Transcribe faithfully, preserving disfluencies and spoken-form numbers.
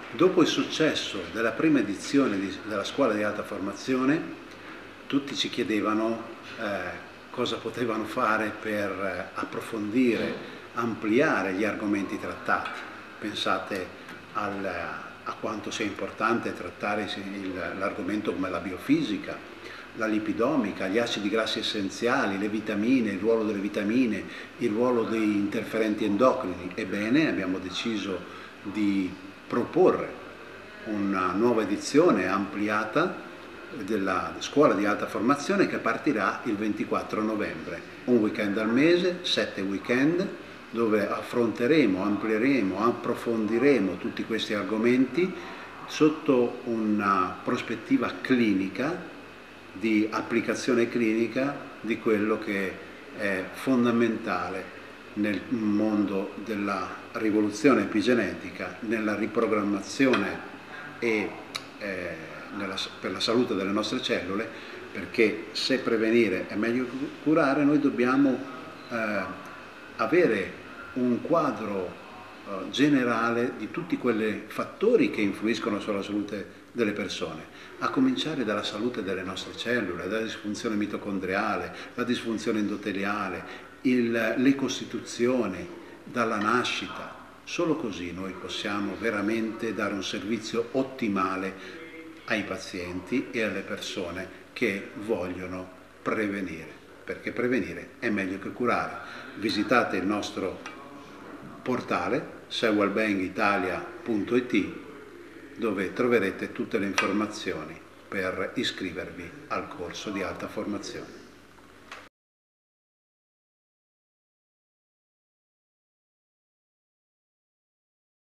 Dopo il successo della prima edizione di, della scuola di alta formazione, tutti ci chiedevano eh, cosa potevano fare per eh, approfondire, ampliare gli argomenti trattati. Pensate al, a quanto sia importante trattare l'argomento come la biofisica, la lipidomica, gli acidi grassi essenziali, le vitamine, il ruolo delle vitamine, il ruolo degli interferenti endocrini. Ebbene, abbiamo deciso di proporre una nuova edizione ampliata della scuola di alta formazione che partirà il ventiquattro novembre, un weekend al mese, sette weekend, dove affronteremo, amplieremo, approfondiremo tutti questi argomenti sotto una prospettiva clinica, di applicazione clinica di quello che è fondamentale nel mondo della rivoluzione epigenetica, nella riprogrammazione e eh, nella, per la salute delle nostre cellule, perché se prevenire è meglio che curare, noi dobbiamo eh, avere un quadro eh, generale di tutti quei fattori che influiscono sulla salute delle persone, a cominciare dalla salute delle nostre cellule, dalla disfunzione mitocondriale, la disfunzione endoteliale, le costituzioni, dalla nascita. Solo così noi possiamo veramente dare un servizio ottimale ai pazienti e alle persone che vogliono prevenire, perché prevenire è meglio che curare. Visitate il nostro portale sewellbeingitalia punto it, dove troverete tutte le informazioni per iscrivervi al corso di alta formazione.